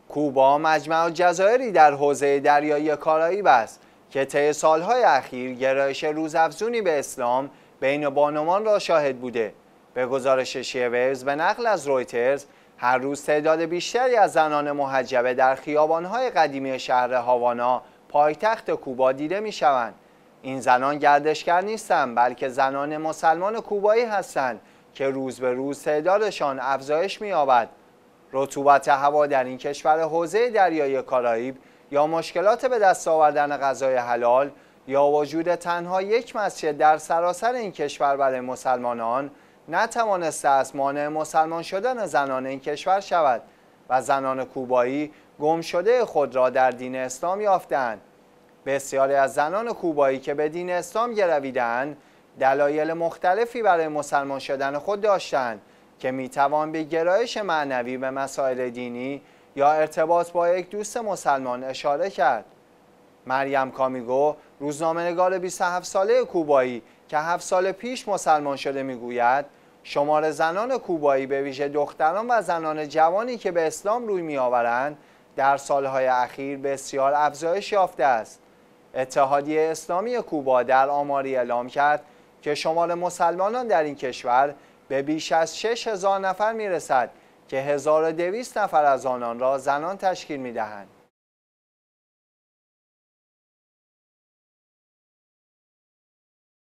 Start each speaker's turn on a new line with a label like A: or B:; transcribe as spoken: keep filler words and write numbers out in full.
A: کوبا مجمع الجزایری در حوزه دریایی کارائیب است که طی سالهای اخیر گرایش روزافزونی به اسلام بین بانوان را شاهد بوده. به گزارش شیوز به نقل از رویترز، هر روز تعداد بیشتری از زنان محجبه در خیابان‌های قدیمی شهر هاوانا، پایتخت کوبا دیده می‌شوند. این زنان گردشگر نیستند، بلکه زنان مسلمان کوبایی هستند که روز به روز تعدادشان افزایش می‌یابد. رطوبت هوا در این کشور حوزه دریایی کارائیب یا مشکلات به دست آوردن غذای حلال یا وجود تنها یک مسجد در سراسر این کشور برای مسلمانان نتوانسته است مانع مسلمان شدن زنان این کشور شود و زنان کوبایی گم شده خود را در دین اسلام یافتند. بسیاری از زنان کوبایی که به دین اسلام گرویدند دلایل مختلفی برای مسلمان شدن خود داشتند که میتوان به گرایش معنوی به مسائل دینی یا ارتباط با یک دوست مسلمان اشاره کرد. مریم کامیگو، روزنامه‌نگار بیست و هفت ساله کوبایی که هفت سال پیش مسلمان شده، میگوید شمار زنان کوبایی به ویژه دختران و زنان جوانی که به اسلام روی می‌آورند در سالهای اخیر بسیار افزایش یافته است. اتحادیه اسلامی کوبا در آماری اعلام کرد که شمار مسلمانان در این کشور به بیش از شش هزار نفر میرسد که هزار و دویست نفر از آنان را زنان تشکیل می‌دهند.